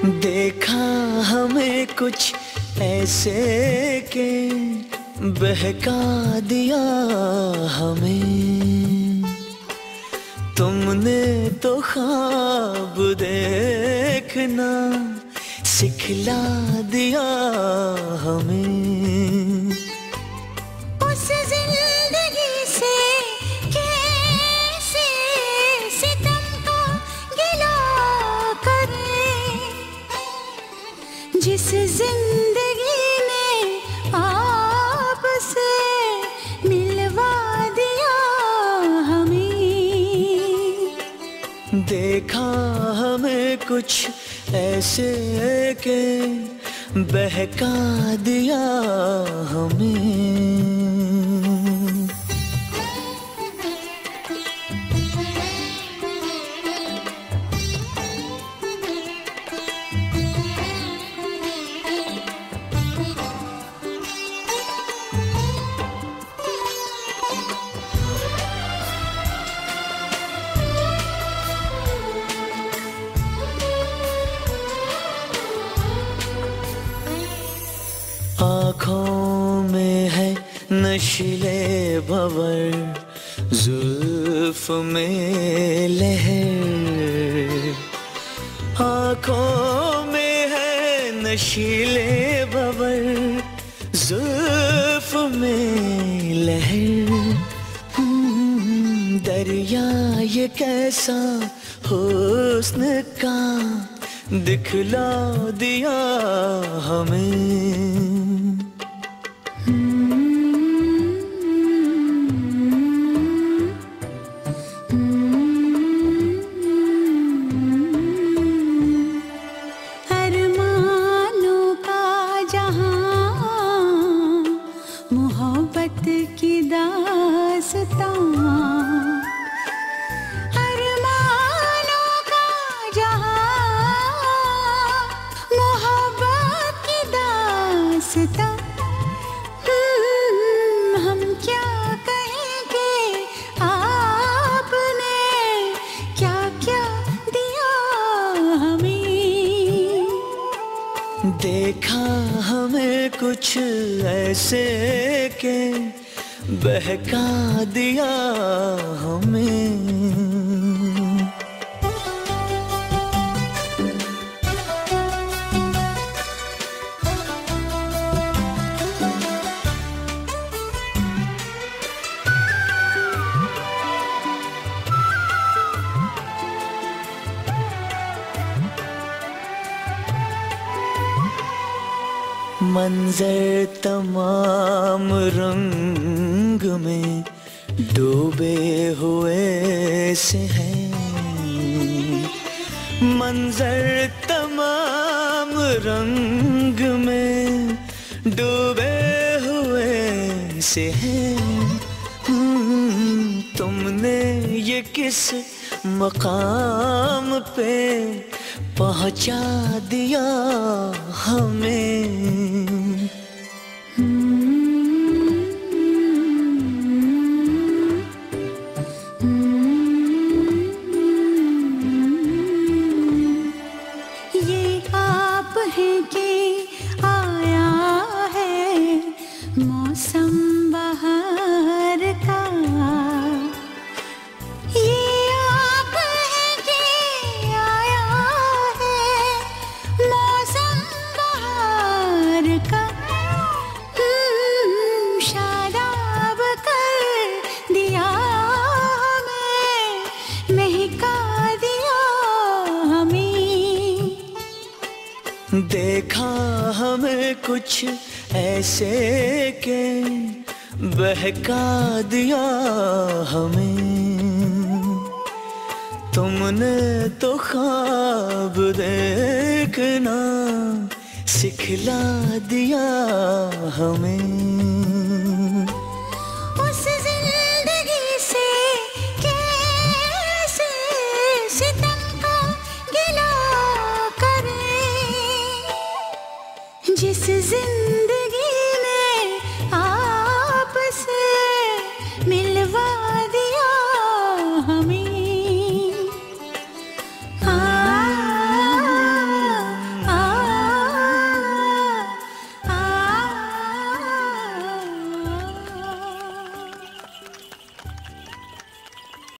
देखा हमें कुछ ऐसे के बहका दिया हमें। तुमने तो ख्वाब देखना सिखला दिया हमें। उस जिंदगी से कैसे सितम का गिला करें, जिस जिंदगी ने आपसे मिलवा दिया हमें। देखा हमें कुछ ऐसे के बहका दिया हमें। आँखों में है नशीले भंवर, जुल्फ में लहर। आँखों में है नशीले भंवर, जुल्फ में लहर। दरिया ये कैसा हुस्न का दिखला दिया हमें। अरमानों का जहां, मोहब्बत की दास्तां। हम क्या कहेंगे, आपने क्या क्या दिया हमें। देखा हमें कुछ ऐसे के बहका दिया हमें। मंजर तमाम रंग में डूबे हुए से हैं। मंजर तमाम रंग में डूबे हुए से हैं। तुमने ये किस मकाम पे पहुंचा दिया हमें। ये आप हैं कि आया है मौसम बहार का। देखा हमें कुछ ऐसे के बहका दिया हमें। तुमने तो ख्वाब देखना सिखला दिया हमें। उस जिंदगी से कैसे सितम का गिला करें, जिस जिंदगी